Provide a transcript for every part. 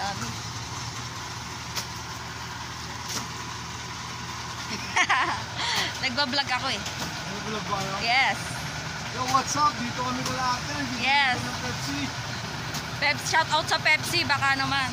Dami. Nagbablog ako eh. Nagbablog ba kayo? Yes. Yo, what's up? Dito kami kalahatan. Yes. Ng Pepsi. Shout out sa Pepsi, baka naman.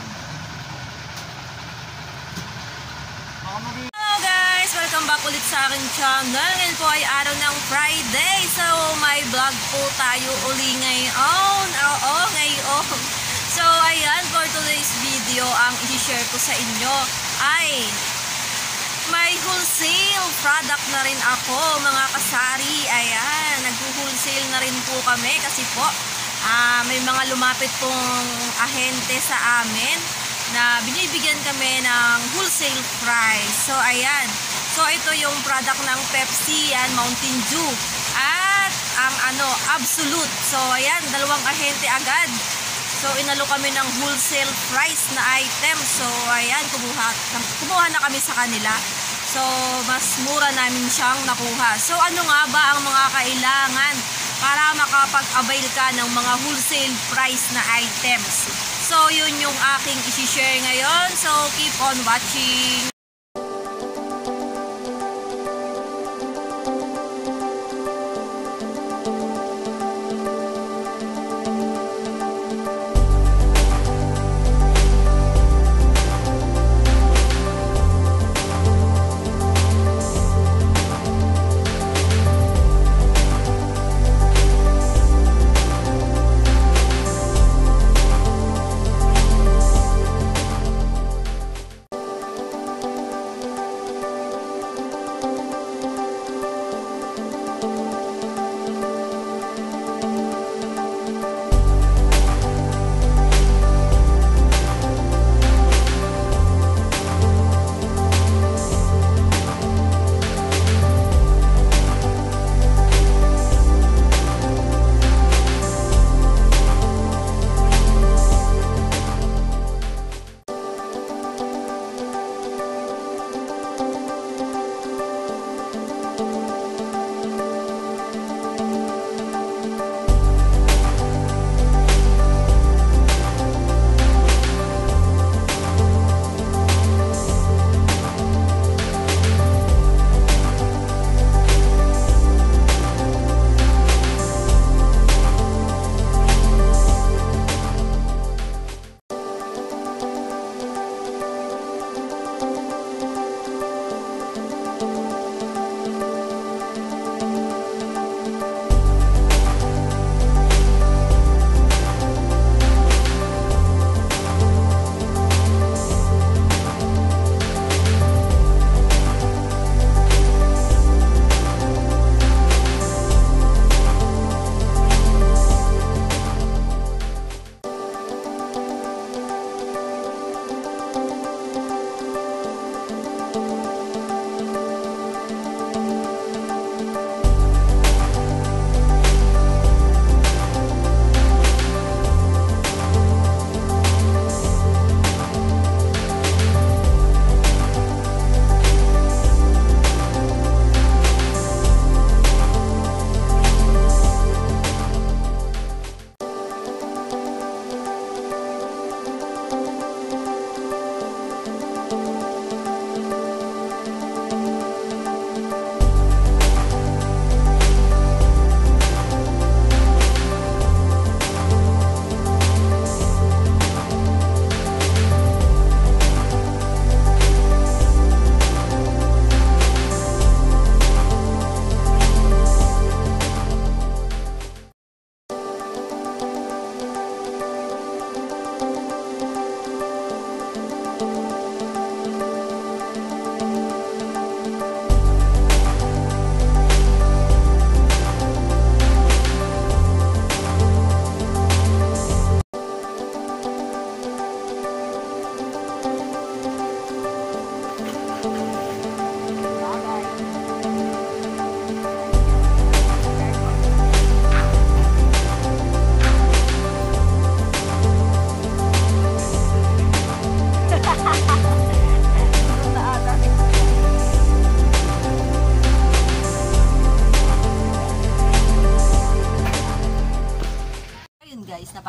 Hello guys! Welcome back ulit sa aking channel. Ngayon po ay araw ng Friday. So, may vlog po tayo uli ngayon. Oo, ngayon. So, ayan, for today's video, ang i-share ko sa inyo ay may wholesale product na rin ako, mga kasari. Ayan, nag-wholesale na rin po kami kasi po may mga lumapit pong ahente sa amin na binibigyan kami ng wholesale price. So, ayan. So, ito yung product ng Pepsi, yan, Mountain Dew. At ang Absolute. So, ayan, dalawang ahente agad. So, inalo kami ng wholesale price na item. So, ayan, kumuha na kami sa kanila. So, mas mura namin siyang nakuha. So, ano nga ba ang mga kailangan para makapag-avail ka ng mga wholesale price na items? So, yun yung aking isi-share ngayon. So, keep on watching.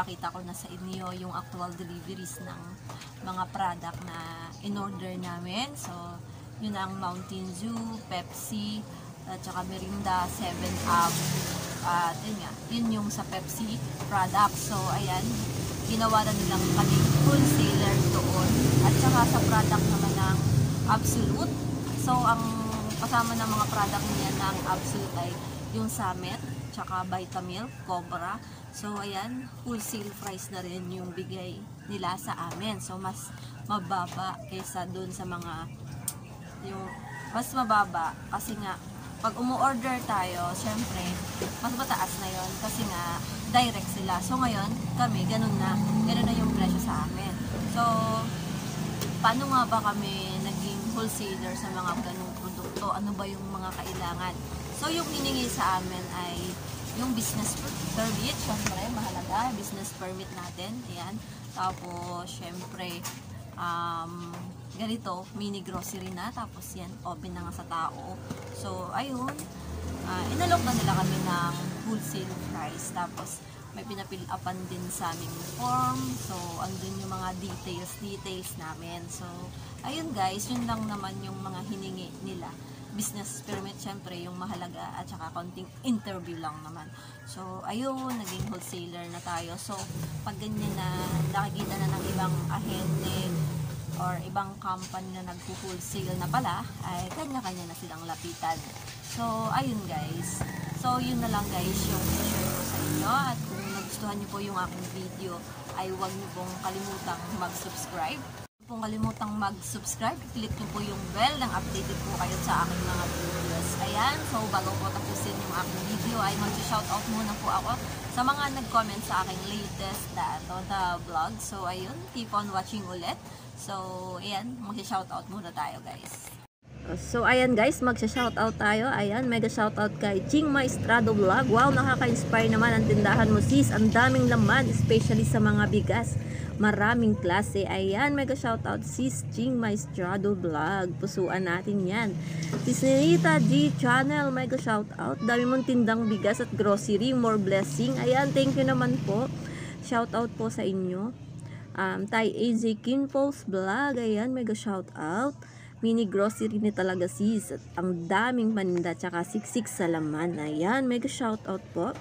ipapakita ko na sa inyo yung actual deliveries ng mga product na in-order namin. So, yun ang Mountain Dew, Pepsi, at saka Mirinda, 7-Up. At yun yung sa Pepsi product. So, ayan, ginawa na nilang kami wholesaler doon. At saka sa product naman ng Absolute. So, ang kasama ng mga product niya ng Absolute ay yung Summit, tsaka Vitamilk, Cobra. So, ayan, wholesale price na rin yung bigay nila sa amin. So, mas mababa kaysa dun sa mga, yung, mas mababa kasi nga, pag umu-order tayo, syempre, mas mataas na yon kasi nga, direct sila. So, ngayon, kami, ganun na yung presyo sa amin. So, paano nga ba kami naging wholesaler sa mga ganung produkto? Ano ba yung mga kailangan? So, yung hiningi sa amin ay yung business permit. Syempre, mahalaga. Business permit natin. Ayan. Tapos, syempre, ganito, mini grocery na. Tapos, yan, open na nga sa tao. So, ayun. Inalok na nila kami ng wholesale price. Tapos, may pinapil upan din sa aming form. So, andun yung mga details namin. So, ayun guys, yun lang naman yung mga hiningi nila. Business permit, syempre, yung mahalaga at saka konting interview lang naman. So, ayun, naging wholesaler na tayo. So, pag ganyan na nakikita na ng ibang ahente or ibang company na nag-wholesale na pala, ay kanya-kanya na silang lapitan. So, ayun guys. So, yun na lang guys yung i-share ko sa inyo. At kung nagustuhan nyo po yung aking video, ay huwag nyo pong kalimutang mag-subscribe. Kung kalimutang mag-subscribe, click nyo po yung bell nang updated po kayo sa aking mga videos. Ayan, so bago po tapusin yung aking video, ay mag-shoutout muna po ako sa mga nag-comment sa aking latest na vlog. So, ayun, keep on watching ulit. So, ayan, mag-shoutout muna tayo guys. So, ayan guys, magsa-shoutout tayo. Ayan, mega shoutout kay Ching Maestrado Vlog. Wow, nakaka-inspire naman ang tindahan mo sis. Ang daming laman, especially sa mga bigas. Maraming klase. Ayan, mega shoutout sis Ching Maestrado Vlog. Pusuan natin yan. Sis Nita G Channel, mega shoutout. Dami mong tindang bigas at grocery. More blessing. Ayan, thank you naman po. Shoutout po sa inyo. Tay AZ Kinfolks Vlog. Ayan, mega shoutout. Mini grocery ni talaga sis. Ang daming paninda tsaka siksik sa laman. Ayan, mega shoutout po.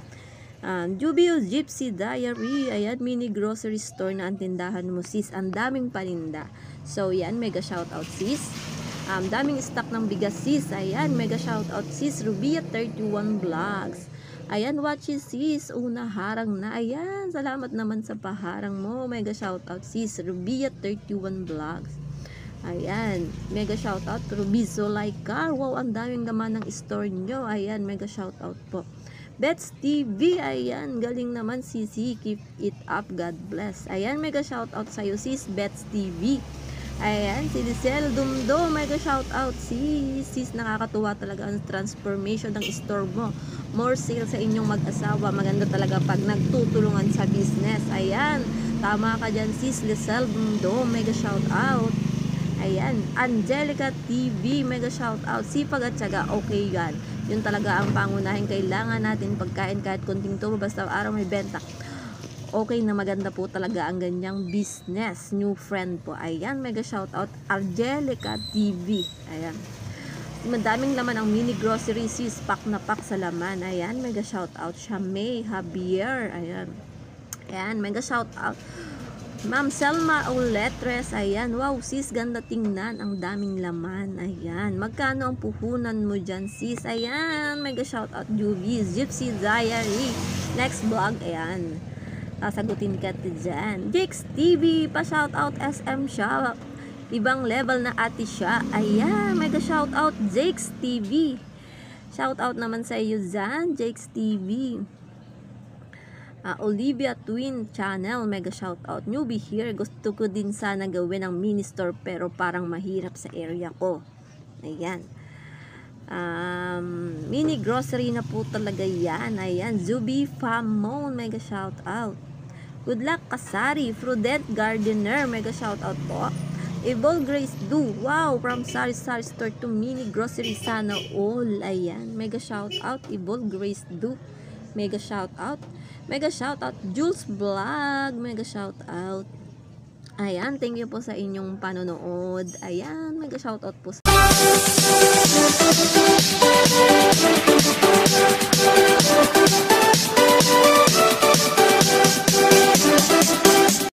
Jubio Gypsy Diary. Ayan, mini grocery store na ang tindahan mo sis. Ang daming paninda. So, yan, mega shoutout sis. Daming stock ng bigas sis. Ayan, mega shoutout sis. Rubia 31 Vlogs. Ayan, watch sis. Una harang na. Ayan, salamat naman sa paharang mo. Mega shoutout sis. Rubia 31 Vlogs. Ayan, mega shoutout Rubizo Like Car. Wow, ang daming laman ng store nyo. Ayan, mega shoutout po. Bets TV, ayan, galing naman sis. Keep it up, God bless. Ayan, mega shoutout sa'yo sis, Bets TV. Ayan, si Lisel Dumdo, mega shoutout sis. Nakakatuwa talaga ang transformation ng store mo. More sales sa inyong mag-asawa. Maganda talaga pag nagtutulungan sa business. Ayan, tama ka dyan sis, Lisel Dumdo, mega shoutout. Ayan, Angelica TV, mega shoutout. Sipag at syaga, okay yan. Yun talaga ang pangunahing kailangan natin pagkain kahit kunting tubo, basta araw may benta. Okay na maganda po talaga ang ganyang business. New friend po. Ayan, mega shoutout. Angelica TV. Ayan. Madaming laman ang mini grocery sis. Pack na pack sa laman. Ayan, mega shoutout. Shamay Javier. Ayan. Ayan, mega shoutout. Ma'am Selma Uletres, ayan, wow sis, ganda tingnan, ang daming laman, ayan, magkano ang puhunan mo dyan sis, ayan, mega shoutout Juvies, Gypsy Diary, next vlog, ayan, sasagutin ka dyan, Jakes TV, pa shoutout SM Shop, ibang level na ate siya, ayan, mega shoutout Jakes TV, shoutout naman sa iyo dyan, Jakes TV, Olivia Twin Channel, mega shoutout. Newbie here. Gusto ko din sana gawin ang mini store pero parang mahirap sa area ko. Ayan. Mini grocery na po talaga yan. Ayan. Zuby Famon, mega shoutout. Good luck Kasari. Prudent Gardener, mega shoutout po. Evil Grace Do. Wow, from Sari Sari Store to mini grocery sana all. Ayan. Mega shoutout. Evil Grace Do. Mega shoutout. Mega shoutout. Jules Vlog. Mega shoutout. Ayan, thank you po sa inyong panonood. Ayan, mega shoutout po sa